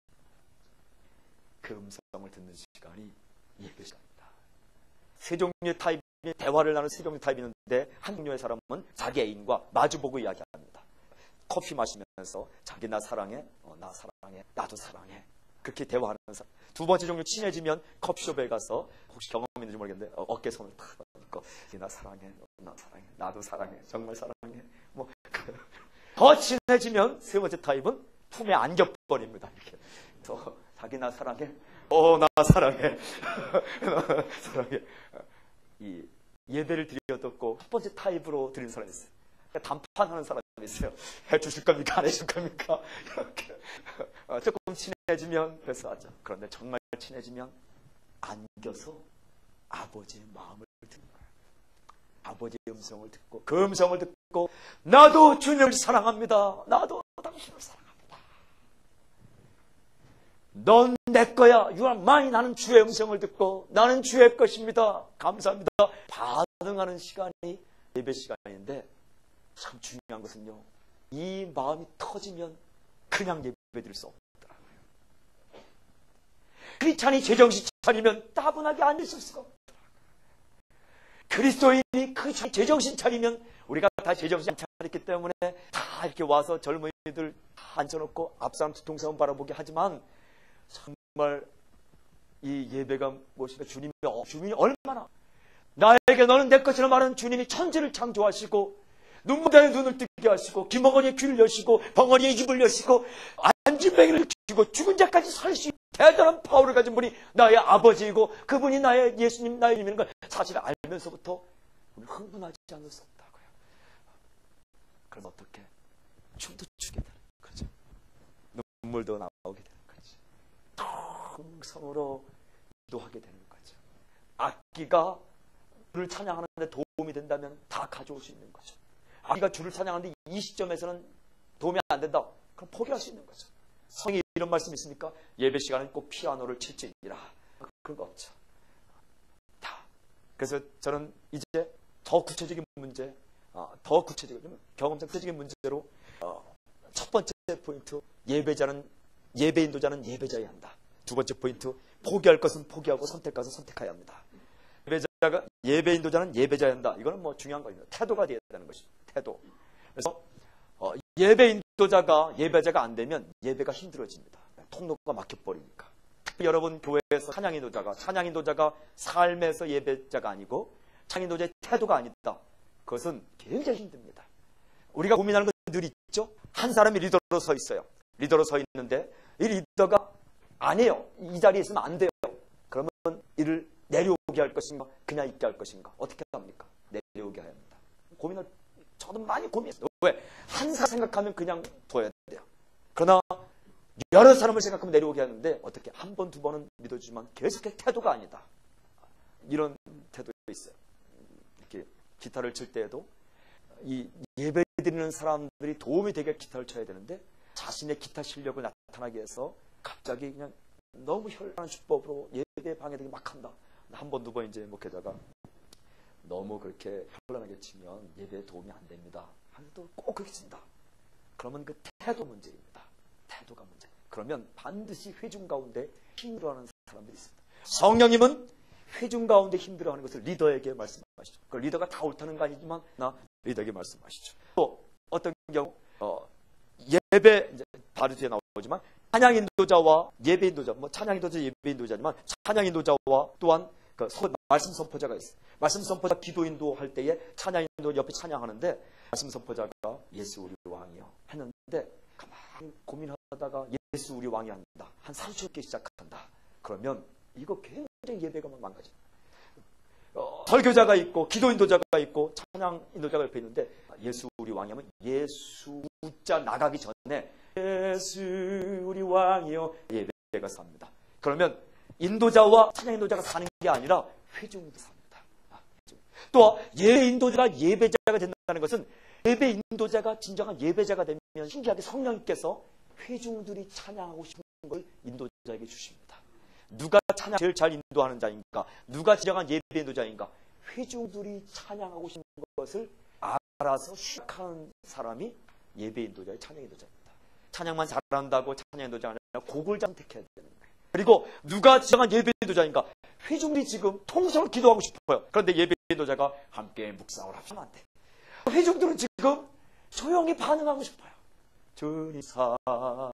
[SPEAKER 1] 그 음성을 듣는 시간이 예배 시간입니다. 세 종류의 타입이 대화를 나누는 세 종류의 타입이 있는데 한 종류의 사람은 자기 애인과 마주보고 이야기합니다. 커피 마시면서 자기 나 사랑해, 어, 나 사랑해, 나도 사랑해. 그렇게 대화하는 사람. 두 번째 종류 친해지면 커피숍에 가서 혹시 경험 있는지 모르겠는데 어, 어깨 손을 탁 얹고 나 사랑해, 나 사랑해, 나도 사랑해, 정말 사랑해. 뭐 더 친해지면 세 번째 타입은 품에 안겨버립니다. 이렇게. 또 자기 나 사랑해, 어 나 사랑해, 사랑해. 이 예배를 드려뒀고 첫 번째 타입으로 드리는 사람이 있어요. 담판하는 사람이 있어요. 해주실 겁니까? 안 해줄 겁니까? 이렇게. 어, 조금 친해지면 그래서 하죠. 그런데 정말 친해지면 안겨서 아버지의 마음을 듣는 거예요. 아버지의 음성을 듣고 그 음성을 듣고 나도 주님을 사랑합니다. 나도 당신을 사랑합니다. 넌 내 거야. You are mine. 나는 주의 음성을 듣고 나는 주의 것입니다. 감사합니다. 반응하는 시간이 예배 시간인데 참 중요한 것은요. 이 마음이 터지면 그냥 예배드릴 수 없더라고요. 크리스찬이 제정신 차리면 따분하게 앉으실 수가 없더라고요. 그리스도인이 크리스찬이 제정신 차리면 우리가 다 제정신 차렸기 때문에 다 이렇게 와서 젊은이들 다 앉혀놓고 앞사람 뒤통수 바라보게 하지만 정말 이 예배가 무엇인가 주님이, 어, 주님이 얼마나 나에게 너는 내 것이라 말하는 주님이 천지를 창조하시고 눈물에 눈을 뜨게 하시고 귀머거리에 귀를 여시고 벙어리에 입을 여시고 안진뱅이를 주시고 죽은 자까지 살수 있는 대단한 파워를 가진 분이 나의 아버지이고 그분이 나의 예수님 나의 님이라는 걸 사실을 알면서부터 우리는 흥분하지 않을 수 없다고요. 그럼 어떻게? 춤도 추게 되는 거죠. 눈물도 나오게 되는 거죠. 통성으로 기도하게 되는 거죠. 악기가 주를 찬양하는데 도움이 된다면 다 가져올 수 있는 거죠. 악기가 주를 찬양하는데 이 시점에서는 도움이 안 된다. 그럼 포기할 수 있는 거죠. 성이 이런 말씀 있습니까? 예배 시간은 꼭 피아노를 칠지니라. 그런 거 없죠. 다. 그래서 저는 이제 더 구체적인 문제, 더 구체적인 경험상 구체적인 문제로 첫 번째 포인트, 예배자는 예배 인도자는 예배자여야 한다. 두 번째 포인트, 포기할 것은 포기하고 선택할 것은 선택해야 합니다. 예배자가 예배 인도자는 예배자여야 한다. 이거는 뭐 중요한 거입니다. 태도가 되어야 되는 것입니다. 태도. 그래서 어, 예배 인도자가 예배자가 안 되면 예배가 힘들어집니다. 통로가 막혀버리니까. 여러분 교회에서 찬양 인도자가 찬양 인도자가 삶에서 예배자가 아니고 찬양 인도자의 태도가 아니다. 그것은 굉장히 힘듭니다. 우리가 고민하는 건 늘 있죠. 한 사람이 리더로 서 있어요. 리더로 서 있는데 이 리더가 안 해요. 이 자리에 있으면 안 돼요. 그러면 이를 내려오게 할 것인가 그냥 있게 할 것인가 어떻게 합니까? 내려오게 해야 합니다. 고민을 저도 많이 고민했어요. 왜? 한 사람 생각하면 그냥 둬야 돼요. 그러나 여러 사람을 생각하면 내려오게 하는데 어떻게 한 번, 두 번은 믿어주지만 계속해서 태도가 아니다. 이런 태도가 있어요. 이렇게 기타를 칠 때에도 이 예배 드리는 사람들이 도움이 되게 기타를 쳐야 되는데 자신의 기타 실력을 나타나기 위해서 갑자기 그냥 너무 현란한 주법으로 예배 방해되게 막 한다. 한 번, 두 번 이제 목회자가 너무 그렇게 현란하게 치면 예배에 도움이 안 됩니다. 하여도 꼭 그렇게 친다. 그러면 그 태도 문제입니다. 태도가 문제. 그러면 반드시 회중 가운데 힘들어하는 사람들이 있습니다. 성령님은 회중 가운데 힘들어하는 것을 리더에게 말씀하시죠. 그 리더가 다 옳다는 거 아니지만 나 리더에게 말씀하시죠. 또 어떤 경우 어, 예배 이제 바로 뒤에 나오지만 찬양 인도자와 예배 인도자, 뭐 찬양 인도자, 예배 인도자지만 찬양 인도자와 또한 그 말씀 선포자가 있어요. 말씀 선포자 기도 인도할 때에 찬양 인도 옆에 찬양하는데 말씀 선포자가 예수 우리 왕이요 했는데 가만히 고민하다가 예수 우리 왕이 한다. 한 삼십 개 시작한다. 그러면 이거 굉장히 예배가 막 망가져. 어, 설교자가 있고 기도 인도자가 있고 찬양 인도자가 옆에 있는데 예수 우리 왕이 하면 예수 우자 나가기 전에 예수 우리 왕이요 예배가 삽니다. 그러면 인도자와 찬양 인도자가 사는 게 아니라 회중도 삽니다. 아, 회중. 또 예배 인도자가 예배자가 된다는 것은 예배 인도자가 진정한 예배자가 되면 신기하게 성령님께서 회중들이 찬양하고 싶은 걸 인도자에게 주십니다. 누가 찬양 제일 잘 인도하는 자인가? 누가 진정한 예배 인도자인가? 회중들이 찬양하고 싶은 것을 알아서 시작하는 사람이 예배 인도자의 찬양 인도자입니다. 찬양만 잘한다고 찬양 인도자가 아니라 곡을 선택해야 되는 거예요. 그리고 누가 진정한 예배 인도자인가? 회중들이 지금 통성을 기도하고 싶어요. 그런데 예배 인도자가 함께 묵상을 하면 안 돼. 회중들은 지금 조용히 반응하고 싶어요. 주님 사랑해요.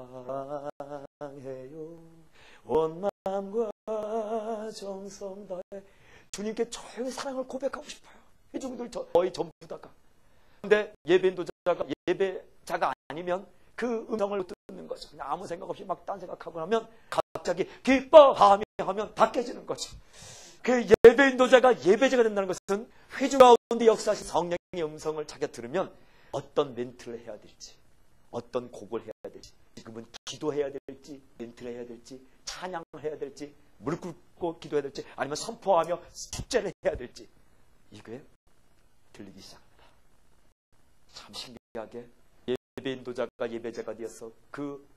[SPEAKER 1] 온 마음과 정성 다해 주님께 조용히 사랑을 고백하고 싶어요. 회중들 거의 전부 다가. 그런데 예배 인도자가 예배자가 아니면 그 음성을 듣는 거죠. 그냥 아무 생각 없이 막 딴 생각하고 나면 갑자기 기뻐하며 하면 다 깨지는 거죠. 그 예배 인도자가 예배자가 된다는 것은 회중 가운데 역사하신 성령의 음성을 자기가 들으면 어떤 멘트를 해야 될지, 어떤 곡을 해야 될지, 지금은 기도해야 될지, 멘트를 해야 될지, 찬양을 해야 될지, 무릎 꿇고 기도해야 될지, 아니면 선포하며 축제를 해야 될지, 이게 들리기 시작합니다. 참 신기하게 예배 인도자가 예배자가 되어서 그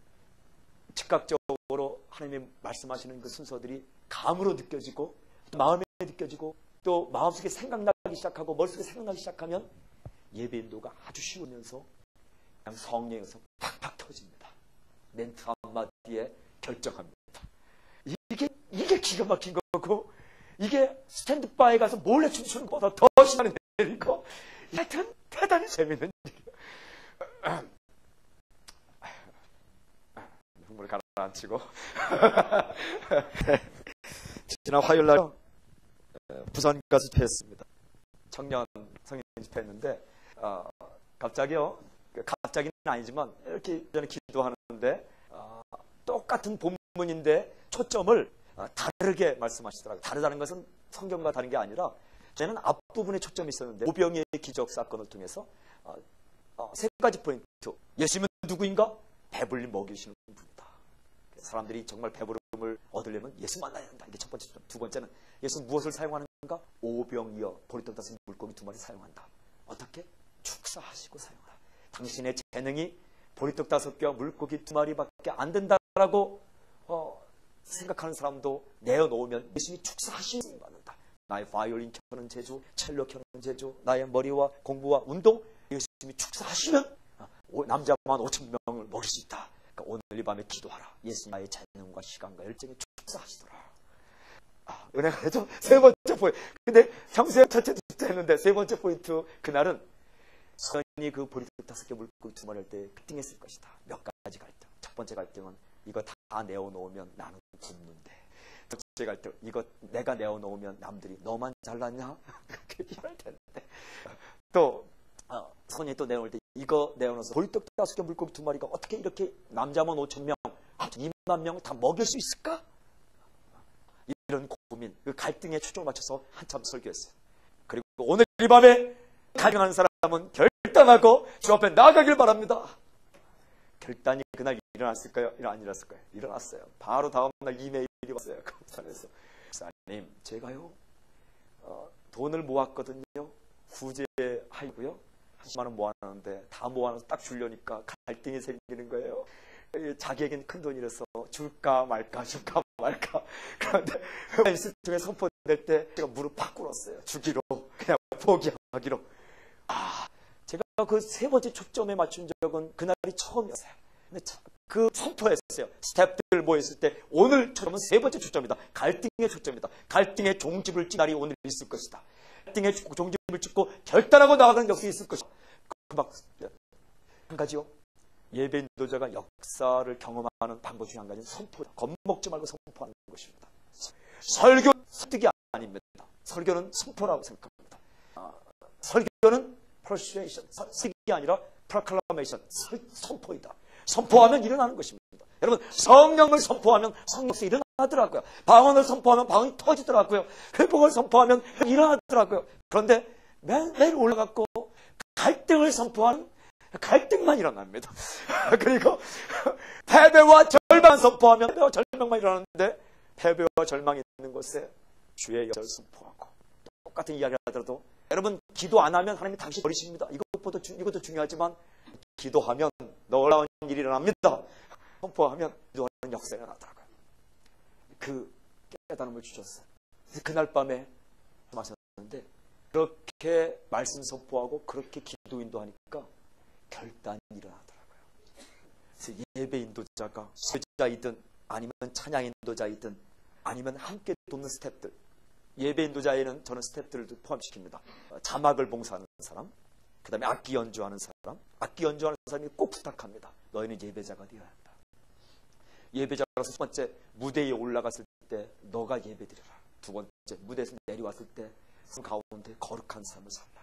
[SPEAKER 1] 즉각적으로 하나님이 말씀하시는 그 순서들이 감으로 느껴지고 또 마음에 느껴지고 또 마음속에 생각나기 시작하고 머릿속에 생각나기 시작하면 예배 인도가 아주 쉬우면서 그냥 성령에서 팍팍 터집니다. 멘트 한마디에 결정합니다. 이게 이게 기가 막힌 거고 이게 스탠드바에 가서 몰래 춤추는 것보다 더 신나는 일이고 하여튼 대단히 재밌는 일이에요. 눈물을 가라앉히고 지난 화요일 날 부산 가서 집회했습니다. 청년 성인 집회했는데 어, 갑자기요. 갑자기는 아니지만 이렇게 전에 기도하는데 어, 똑같은 본문인데 초점을 어, 다르게 말씀하시더라고요. 다르다는 것은 성경과 다른 게 아니라 저는 앞부분에 초점이 있었는데 오병이의 기적 사건을 통해서 어, 어, 세 가지 포인트. 예수님은 누구인가? 배불리 먹이시는 분이다. 사람들이 정말 배부름을 얻으려면 예수 만나야 한다. 이게 첫 번째 초점. 두 번째는 예수 무엇을 사용하는가? 오병이어 보리떡 다섯 물고기 두 마리 사용한다. 어떻게? 축사하시고 사용하라. 당신의 재능이 보리떡 다섯 개와 물고기 두 마리밖에 안 된다라고 어, 생각하는 사람도 내어놓으면 예수님이 축사하시는 받는다. 나의 바이올린 켜는 제조, 첼로 켜는 제조, 나의 머리와 공부와 운동 예수님이 축사하시면 남자만 오천 명을 먹일 수 있다. 그러니까 오늘 이 밤에 기도하라. 예수님 나의 재능과 시간과 열정에 축사하시더라. 아, 은혜가 되죠? 세 번째 포인트. 근데 평소에 첫째 둘째 했는데 세 번째 포인트 그날은 선이 그 보리떡 다섯 개 물고기 두 마리 할 때 갈등했을 것이다. 몇 가지 갈등. 첫 번째 갈등은 이거 다 내어놓으면 나는 굶는데. 두 번째 갈등 이거 내가 내어놓으면 남들이 너만 잘났냐? 그렇게 얘기할 텐데. 또 어, 선이 또 내어놓을 때 이거 내어놓아서 보리떡 다섯 개 물고기 두 마리가 어떻게 이렇게 남자만 오천 명, 이만 명을 다 먹일 수 있을까? 이런 고민, 그 갈등에 초점을 맞춰서 한참 설교했어요. 그리고 오늘 이 밤에 갈등하는 사람은 결단하고 주 앞에 나가길 바랍니다. 결단이 그날 일어났을까요? 안 일어났을까요? 일어났어요. 바로 다음날 이메일이 왔어요. 그 부산에서. 목사님, 제가요 어, 돈을 모았거든요. 구제하고요. 한 십만 원 모아놨는데 다 모아놔서 딱 주려니까 갈등이 생기는 거예요. 자기에겐 큰 돈이라서 줄까 말까 줄까 말까. 그런데 있을 중에 선포될 때 제가 무릎 팍 꿇었어요. 주기로, 그냥 포기하기로. 아, 제가 그 세 번째 초점에 맞춘 적은 그날이 처음이었어요. 근데 그 선포했어요. 스태프들 모였을 때 오늘 초점은 세 번째 초점이다. 갈등의 초점이다. 갈등의 종집을 찐 날이 오늘 있을 것이다. 갈등의 종집을 찢고 결단하고 나아가는 역시 있을 것이다. 그 막 한 가지요. 예배 인도자가 역사를 경험하는 방법 중에 한 가지는 선포다. 겁먹지 말고 선포하는 것입니다. 설교 설득이 아닙니다. 설교는 선포라고 생각합니다. 아, 설교는 persuasion, 설득이 아니라 proclamation, 선포이다. 선포하면 일어나는 것입니다. 여러분, 성령을 선포하면 성령이 일어나더라고요. 방언을 선포하면 방언이 터지더라고요. 회복을 선포하면 일어나더라고요. 그런데 매일, 매일 올라갔고 갈등을 선포하는 갈등만 일어납니다. 그리고 패배와 절망 선포하면 패배와 절망만 일어나는데 패배와 절망이 있는 곳에 주의 역사를 선포하고 똑같은 이야기를 하더라도 여러분 기도 안 하면 하나님이 당신 버리십니다. 이것보다 주, 이것도 중요하지만 기도하면 놀라운 일이 일어납니다. 선포하면 기도하는 역사가 일어나더라고요. 그 깨달음을 주셨어요. 그날 밤에 마셨는데 그렇게 말씀 선포하고 그렇게 기도 인도하니까 결단이 일어나더라고요. 그래서 예배 인도자가 수자이든 아니면 찬양 인도자이든 아니면 함께 돕는 스태프들, 예배 인도자에는 저는 스태프들도 포함시킵니다. 자막을 봉사하는 사람, 그 다음에 악기 연주하는 사람, 악기 연주하는 사람이 꼭 부탁합니다. 너희는 예배자가 되어야 한다. 예배자라서 첫 번째 무대에 올라갔을 때 너가 예배드려라. 두 번째 무대에서 내려왔을 때 그 가운데 거룩한 삶을 살라.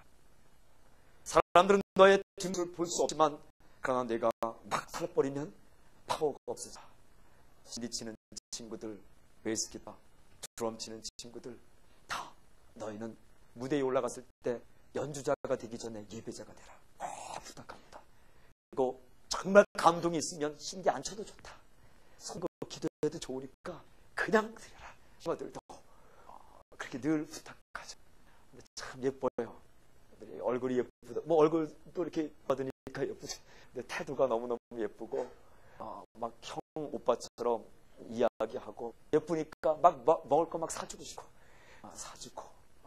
[SPEAKER 1] 사람들은 너의 뒷모습을 볼 수 없지만 그러나 내가 막 살버리면 파워가 없어져. 신디 치는 친구들, 베이스 기타, 드럼 치는 친구들 다 너희는 무대에 올라갔을 때 연주자가 되기 전에 예배자가 되라. 꼭 부탁합니다. 그리고 정말 감동이 있으면 신디 안 쳐도 좋다. 선거 기도해도 좋으니까 그냥 드려라. 친구들도 그렇게 늘 부탁하죠. 근데 참 예뻐요. 얼굴이 예쁘다. 뭐 얼굴도 이렇게 받으니까 예쁘죠. 근데 태도가 너무너무 예쁘고 어, 막 형 오빠처럼 이야기하고 예쁘니까 막, 막 먹을 거 막 사주고 싶고 아, 사주고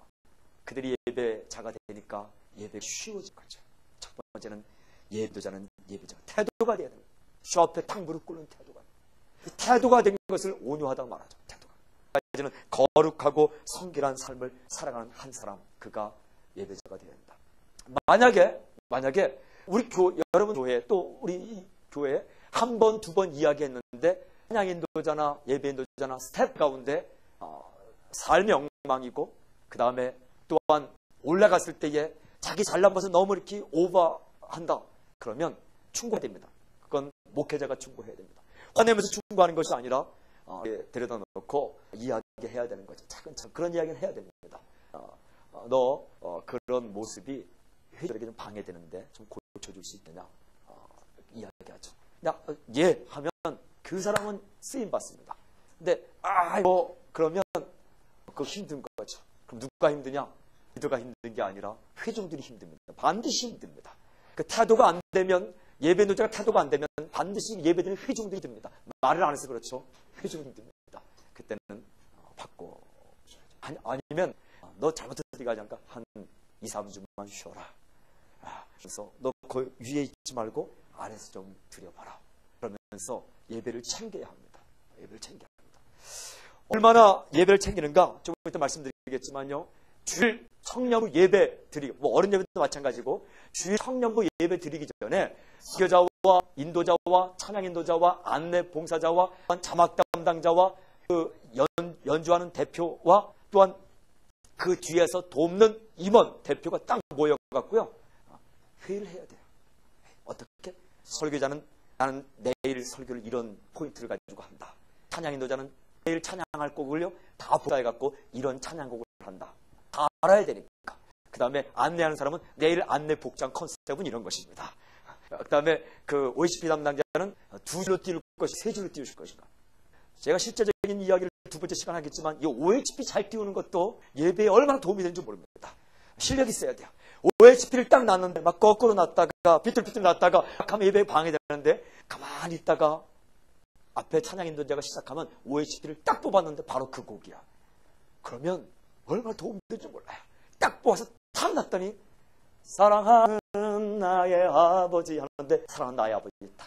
[SPEAKER 1] 그들이 예배자가 되니까 예배 쉬워진 거죠. 첫 번째는 예배자는 예배자 태도가 돼야 됩니다. 쇼 앞에 탁 무릎 꿇는 태도가 태도가 된 것을 온유하다고 말하죠. 태도가 까지는 거룩하고 성결한 삶을 살아가는 한 사람, 그가 예배자가 되어야 된다. 만약에 만약에 우리 교 여러분 교회 또 우리 이 교회에 한 번 두 번 이야기했는데 찬양 인도자나 예배 인도자나 스태프 가운데 어, 삶이 엉망이고 그 다음에 또한 올라갔을 때에 자기 잘난 것을 너무 이렇게 오버한다. 그러면 충고해야 됩니다. 그건 목회자가 충고해야 됩니다. 화내면서 충고하는 것이 아니라 어, 데려다 놓고 이야기해야 되는 거죠. 차근차근 그런 이야기를 해야 됩니다. 어, 어, 너 어, 그런 모습이 회적에게 좀 방해되는데 좀 고쳐줄 수 있느냐 어, 이야기하죠. 그냥 어, 예 하면 그 사람은 쓰임 받습니다. 근데 아 뭐 그러면 그거 힘든 거죠. 그럼 누가 힘드냐? 리더가 힘든 게 아니라 회중들이 힘듭니다. 반드시 힘듭니다. 그 태도가 안 되면 예배 인도자가 태도가 안 되면 반드시 예배드리는 회중들이 듭니다. 말을 안 해서 그렇죠. 회중이 힘듭니다. 그때는 바꿔 아니, 아니면 너 잘못했으니까 하니까 한 이, 삼 주만 쉬어라. 아, 그래서 너 그 위에 있지 말고 아래에서 좀 들여봐라. 그러면서 예배를 챙겨야 합니다. 예배를 챙겨야 합니다. 얼마나 예배를 챙기는가? 조금 이따 말씀드리겠지만요. 주일 청년부 예배 드리기, 뭐 어른 예배도 마찬가지고 주일 청년부 예배 드리기 전에 설교자와 인도자와 찬양 인도자와 안내 봉사자와 자막 담당자와 그 연, 연주하는 대표와 또한 그 뒤에서 돕는 임원 대표가 딱 모여갖고요. 회의를 해야 돼요. 어떻게? 설교자는 나는 내일 설교를 이런 포인트를 가지고 한다. 찬양 인도자는 내일 찬양할 곡을요. 다 보다해갖고 이런 찬양곡을 한다. 다 알아야 되니까. 그 다음에 안내하는 사람은 내일 안내 복장 컨셉은 이런 것입니다. 그 다음에 그 오에이치피 담당자는 두 줄로 띄울 것이 세 줄로 띄우실 것인가. 제가 실제적인 이야기를 두 번째 시간 하겠지만 이 오에이치피 잘 띄우는 것도 예배에 얼마나 도움이 되는지 모릅니다. 실력이 있어야 돼요. 오에이치피를 딱 놨는데 막 거꾸로 놨다가 비틀비틀 놨다가 하면 예배에 방해되는데 가만히 있다가 앞에 찬양 인도자가 시작하면 오에이치피를 딱 뽑았는데 바로 그 곡이야. 그러면 얼마나 도움이 될지 몰라요. 딱 뽑아서 탁 났더니 사랑하는 나의 아버지 하는데 사랑하는 나의 아버지 다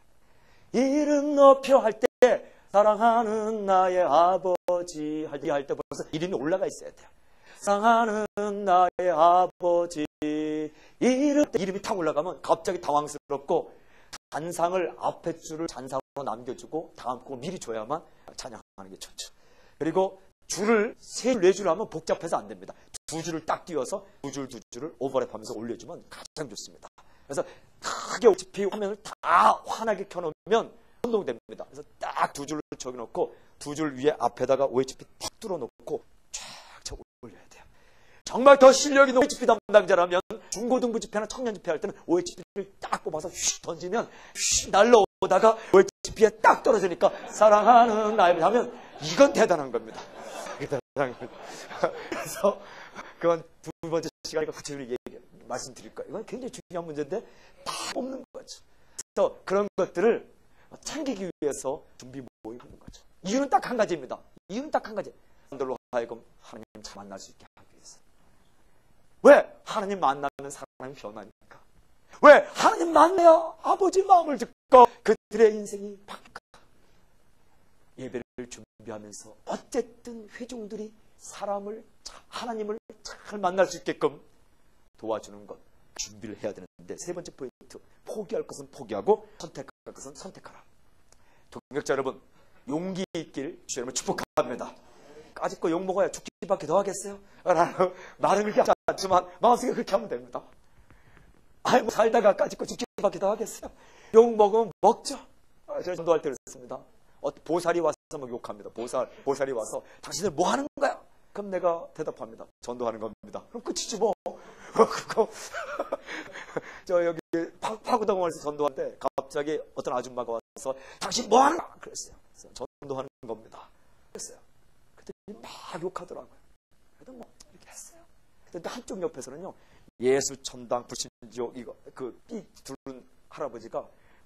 [SPEAKER 1] 이름 높여 할 때 사랑하는 나의 아버지 할 때 할 때 벌써 이름이 올라가 있어야 돼요. 사랑하는 나의 아버지 이름 이름이 탁 올라가면 갑자기 당황스럽고 잔상을 앞에 줄을 잔상으로 남겨주고 다음 곡을 미리 줘야만 찬양하는 게 좋죠. 그리고 줄을 세 줄, 네 줄 하면 복잡해서 안 됩니다. 두 줄을 딱 띄워서 두 줄, 두 줄을 오버랩하면서 올려주면 가장 좋습니다. 그래서 크게 오에이치피 화면을 다 환하게 켜놓으면 운동됩니다. 그래서 딱 두 줄을 적어놓고 두 줄 위에 앞에다가 오에이치피 탁 뚫어놓고 쫙 올려야 돼요. 정말 더 실력 있는 오에이치피 담당자라면 중고등부 집회나 청년 집회 할 때는 오에이치피를 딱 뽑아서 휙 던지면 휙 날라오다가 오에이치피에 딱 떨어지니까 사랑하는 나의 하면 이건 대단한 겁니다. 대단한 겁니다. 그래서 그건 두 번째 시간이니까 구체적으로 얘기, 말씀드릴 거예요. 이건 굉장히 중요한 문제인데 다 뽑는 거죠. 그래서 그런 것들을 챙기기 위해서 준비 모임하는 거죠. 이유는 딱 한 가지입니다. 이유는 딱 한 가지. 사람들로 하여금 하나님 잘 만날 수 있게 하기 위해서. 왜? 하나님 만나면 사람이 변하니까. 왜? 하나님 만나야 아버지 마음을 듣고 그들의 인생이 바뀌까. 예배를 준비하면서 어쨌든 회중들이 사람을 하나님을 잘 만날 수 있게끔 도와주는 것 준비를 해야 되는데 세 번째 포인트 포기할 것은 포기하고 선택할 것은 선택하라. 동역자 여러분 용기 있길 주님을 축복합니다. 까짓거 욕 먹어야 죽기밖에 더 하겠어요? 라는 말은 그렇게 하지 않지만 마음속에 그렇게 하면 됩니다. 아이 뭐 살다가 까짓거 죽기밖에 더 하겠어요? 욕 먹으면 먹죠. 제가 전도할 때 그랬습니다. 어, 보살이 와서 막 욕합니다. 보살, 보살이 와서 당신들 뭐 하는 거야? 그럼 내가 대답합니다. 전도하는 겁니다. 그럼 끝이지 뭐. 그거 저 여기 파, 파구동원에서 전도할 때 갑자기 어떤 아줌마가 와서 당신 뭐 하는 거야? 그랬어요. 그래서 전도하는 겁니다. 그랬어요. 그랬더니 막 욕하더라고요. 그래도 뭐 이렇게 했어요. 근데 한쪽 옆에서는요 예수 천당 불신지옥 이거 그 삐 두른 할아버지가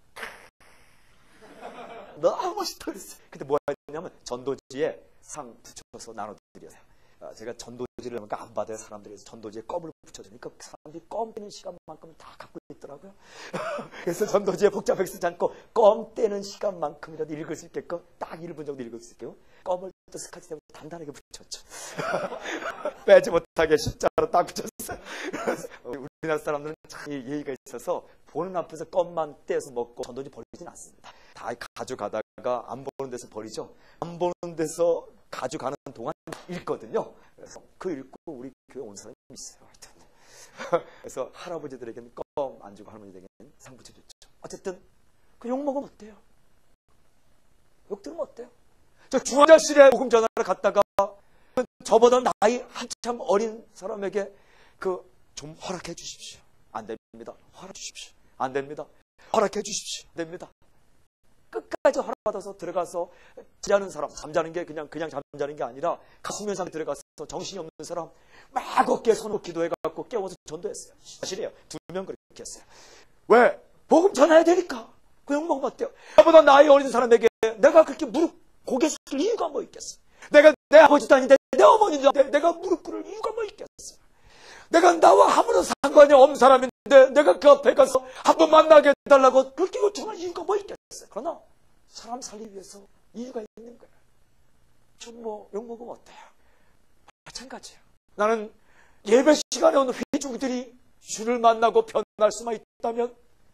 [SPEAKER 1] 너무 멋있다 그랬어요. 근데 뭐 했냐면 전도지에 상 붙여서 나눠드려요. 아, 제가 전도지를 그러니까 안 받아요. 사람들이 전도지에 껌을 붙여주니까 사람들이 껌 떼는 시간만큼 다 갖고 있더라고요. 그래서 전도지에 복잡하게 쓰지 않고 껌 떼는 시간만큼이라도 읽을 수 있게끔 딱 일 분 정도 읽을 수 있게요. 껌을 또 스카치 때문에 단단하게 붙였죠. 빼지 못하게 십자로 딱 붙였어요. 우리나라 사람들은 참 예의가 있어서 보는 앞에서 껌만 떼서 먹고 전도지 버리진 않습니다. 다 가져가다가 안 보는 데서 버리죠. 안 보는 데서 가져가는 동안 읽거든요. 그래서 그 읽고 우리 교회 온 사람이 있어요. 하여튼. 그래서 할아버지들에게는 껌 안 주고 할머니들에게는 상 붙여줬죠. 어쨌든 그 욕 먹으면 어때요? 욕 들으면 어때요? 저 중환자실에 복음 전화를 갔다가 저보다 나이 한참 어린 사람에게 그 좀 허락해 주십시오. 안 됩니다. 허락해 주십시오. 안 됩니다. 허락해 주십시오. 안 됩니다. 끝까지 허락받아서 들어가서 잠자는 사람, 잠자는 게 그냥 그냥 잠자는 게 아니라 가수면상에 들어가서 정신이 없는 사람 막 어깨에 손을 기도해갖고 깨워서 전도했어요. 사실이에요. 두 명 그렇게 했어요. 왜? 복음 전해야 되니까. 그 욕먹으면 어때요? 나보다 나이 어린 사람에게 내가 그렇게 무릎 고개 숙일 이유가 뭐 있겠어? 내가 내 아버지도 아닌데 내 어머니도 아닌데 내가 무릎 꿇을 이유가 뭐 있겠어? 내가 나와 아무런 상관이 없는 사람인데 내가 그 앞에 가서 한번 만나게 해달라고 그렇게 요청할 이유가 뭐 있겠어요? 그러나 사람 살리기 위해서 이유가 있는 거예요. 좀 뭐 욕먹으면 어때요? 마찬가지예요. 나는 예배 시간에 오는 회중들이 주를 만나고 변할 수만 있다면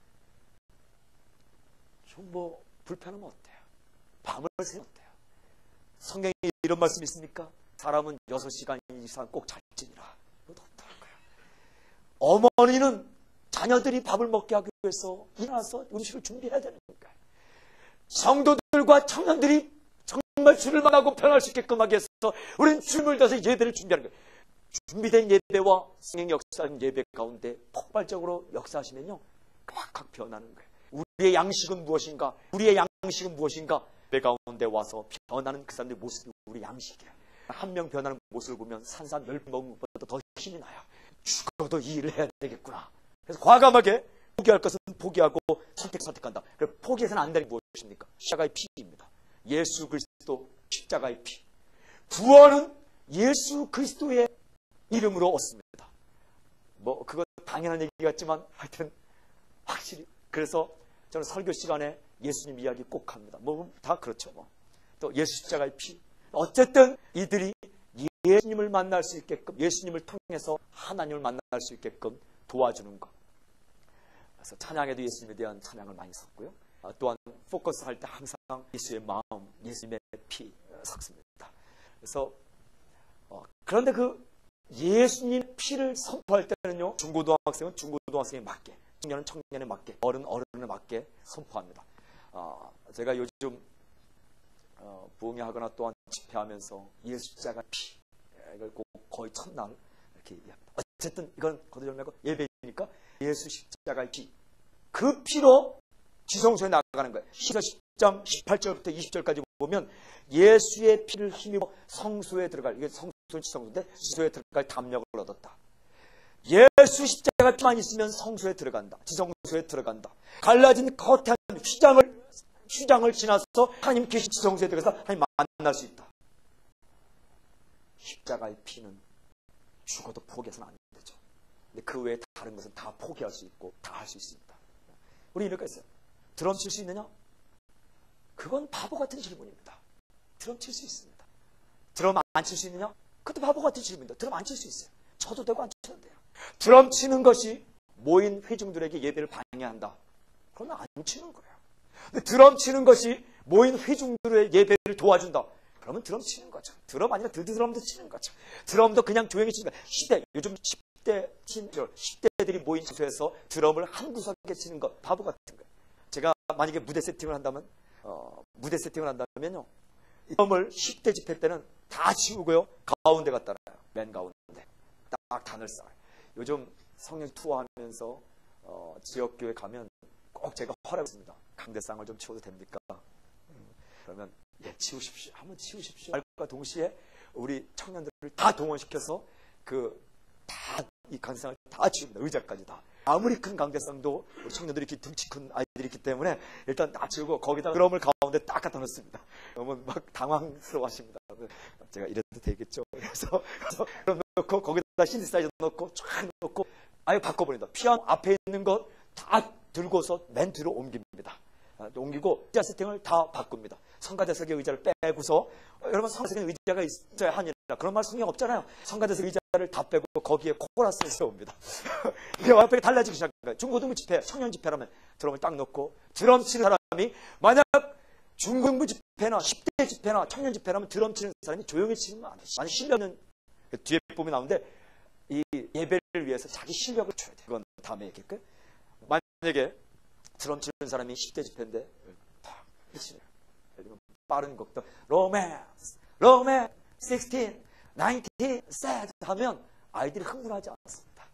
[SPEAKER 1] 좀 뭐 불편하면 어때요? 밤을 새면 어때요? 성경에 이런 말씀 있습니까? 사람은 여섯 시간 이상 꼭 잘 지니라. 이것도 없더라고요. 어머니는 자녀들이 밥을 먹게 하기 위해서 일어나서 음식을 준비해야 되는 거예요. 성도들과 청년들이 정말 주를 만나고 변할 수 있게끔 하기 위해서 우리는 주님을 위해서 예배를 준비하는 거예요. 준비된 예배와 성령 역사인 예배 가운데 폭발적으로 역사하시면요 확확 변하는 거예요. 우리의 양식은 무엇인가? 우리의 양식은 무엇인가? 예배 가운데 와서 변하는 그 사람들의 모습이 우리 양식이에요. 한 명 변하는 모습을 보면 산산 넓은 먹는 것보다 더 힘이 나요. 죽어도 이 일을 해야 되겠구나. 그래서 과감하게 포기할 것은 포기하고 선택 선택한다. 포기해서는 안 되는 게 무엇입니까? 십자가의 피입니다. 예수 그리스도 십자가의 피. 구원은 예수 그리스도의 이름으로 얻습니다. 뭐 그거 당연한 얘기 같지만 하여튼 확실히. 그래서 저는 설교 시간에 예수님 이야기 꼭 합니다. 뭐 다 그렇죠. 뭐. 또 예수 십자가의 피. 어쨌든 이들이 예수님을 만날 수 있게끔, 예수님을 통해서 하나님을 만날 수 있게끔 도와주는 것. 그래서 찬양에도 예수님에 대한 찬양을 많이 섰고요. 또한 포커스 할 때 항상 예수의 마음, 예수님의 피 섞습니다. 그래서 어, 그런데 그 예수님 피를 선포할 때는요, 중고등학생은 중고등학생에 맞게, 청년은 청년에 맞게, 어른 어른에 맞게 선포합니다. 어, 제가 요즘 어, 부흥회하거나 또한 집회하면서 예수 십자가 피, 이걸 거의 첫날 이렇게 얘기합니다. 어쨌든 이건 거두절 말고 예배니까 예수 십자가의 피, 그 피로 지성소에 나가는 거예요. 히브리서 십 장 십팔 절부터 이십 절까지 보면 예수의 피를 힘입어 성소에 들어갈, 이게 성소는 지성소인데 지성소에 들어갈 담력을 얻었다. 예수 십자가 피만 있으면 성소에 들어간다. 지성소에 들어간다. 갈라진 거대한 휘장을 휘장을 지나서 하나님 계신 지성소에 들어가서 하나님 만날 수 있다. 십자가의 피는 죽어도 포기해서는 안 되죠. 근데 그 외에 다른 것은 다 포기할 수 있고 다 할 수 있습니다. 우리 이럴 거 있어요. 드럼 칠 수 있느냐? 그건 바보 같은 질문입니다. 드럼 칠 수 있습니다. 드럼 안 칠 수 있느냐? 그것도 바보 같은 질문입니다. 드럼 안 칠 수 있어요. 쳐도 되고 안 쳐도 돼요. 드럼 치는 것이 모인 회중들에게 예배를 방해한다. 그러면 안 치는 거예요. 근데 드럼 치는 것이 모인 회중들의 예배를 도와준다. 그러면 드럼 치는 거죠. 드럼 아니라 드드럼도 치는 거죠. 드럼도 그냥 조용히 치는 거예요. 시대, 요즘 십 대, 십 대들이 모인 장소에서 드럼을 한 구석에 치는 거 바보 같은 거예요. 제가 만약에 무대 세팅을 한다면, 어, 무대 세팅을 한다면요, 이 드럼을 십 대 집회 때는 다 치우고요, 가운데 갖다 놔요. 맨 가운데. 딱 단을 쌓아요. 요즘 성령 투어하면서, 어, 지역교회 가면 꼭 제가 허락했습니다. 강대상을 좀 치워도 됩니까? 음, 그러면, 예, 치우십시오. 한번 치우십시오. 말과 동시에 우리 청년들을 다 동원시켜서 그, 다, 이 강대상을 다 치웁니다. 의자까지 다. 아무리 큰 강대상도 우리 청년들이 이렇게 등치 큰 아이들이 있기 때문에 일단 다 치우고 거기다 드럼을 가운데 딱 갖다 놓습니다. 그러면 막 당황스러워 하십니다. 제가 이래도 되겠죠. 그래서, 그래서 그럼 놓고 거기다 신디사이저 넣고 쫙 넣고 아예 바꿔버린다. 피아노 앞에 있는 것 다 들고서 맨 뒤로 옮깁니다. 옮기고 의자 세팅을 다 바꿉니다. 성가대석의 의자를 빼고서, 어, 여러분 성가대석의 의자가 있어야 하니라 그런 말 성경 없잖아요. 성가대석 의자를 다 빼고 거기에 코러스를 세웁니다. 이게 완벽하게 달라지기 시작한 거예요. 중고등부 집회, 청년 집회라면 드럼을 딱 넣고 드럼 치는 사람이 만약 중고등부 집회나 십 대 집회나 청년 집회라면 드럼 치는 사람이 조용히 치면 안 돼요. 만약 실력은 뒤에 보면 나오는데 이 예배를 위해서 자기 실력을 줘야 돼요. 그건 다음에 얘기할게요. 만약에 드럼 치는 사람이 십 대 집회인데 탁 치네요. 빠른 곡도 로맨스, 로맨스, 십육, 나인틴, sad 하면 아이들이 흥분하지 않습니다.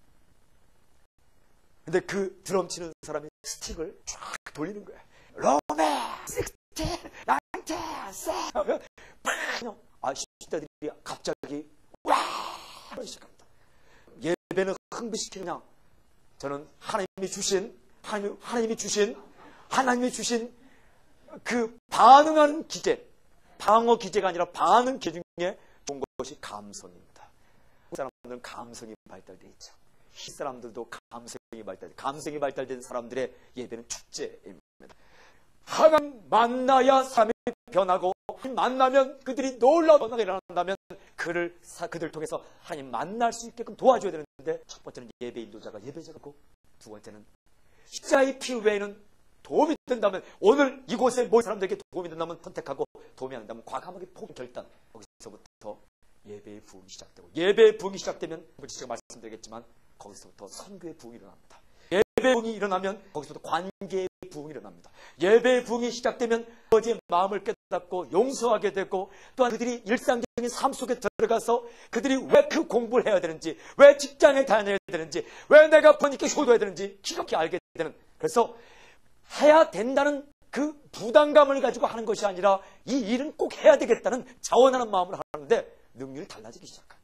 [SPEAKER 1] 근데 그 드럼 치는 사람이 스틱을 쫙 돌리는 거예요. 로맨스, 십육, 나인틴, sad 하면 팍! 아, 십 대들이 갑자기 와! 시작합니다. 예배는 흥분시키느냐? 저는 하나님이 주신 하나님, 하나님이 주신, 하나님이 주신 그 반응하는 기제, 방어 기제가 아니라 반응 기제 중에 좋은 것이 감성입니다. 한국 사람들은 감성이 발달되어 있죠. 이 사람들도 감성이 발달돼, 감성이 발달된 사람들의 예배는 축제입니다. 하나님 만나야 사람이 변하고, 만나면 그들이 놀라운 변화가 일어난다면 그를, 그들을 통해서 하나님 만날 수 있게끔 도와줘야 되는데, 첫 번째는 예배 인도자가 예배자고, 두 번째는 십자가의 피 외에는 도움이 된다면, 오늘 이곳에 모인 사람들에게 도움이 된다면 선택하고, 도움이 안 된다면 과감하게 포기 결단. 거기서부터 예배의 부흥이 시작되고, 예배의 부흥이 시작되면 제가 말씀드리겠지만 거기서부터 선교의 부흥이 일어납니다. 예배의 부흥이 일어나면 거기서부터 관계의 부흥이 일어납니다. 예배의 부흥이 시작되면 아버지의 마음을 깨닫고 용서하게 되고, 또한 그들이 일상적인 삶 속에 들어가서 그들이 왜 그 공부를 해야 되는지, 왜 직장에 다녀야 되는지, 왜 내가 부모님께 효도해야 되는지 기겁게 알게 되는, 그래서 해야 된다는 그 부담감을 가지고 하는 것이 아니라 이 일은 꼭 해야 되겠다는 자원하는 마음을 하는데 능률이 달라지기 시작합니다.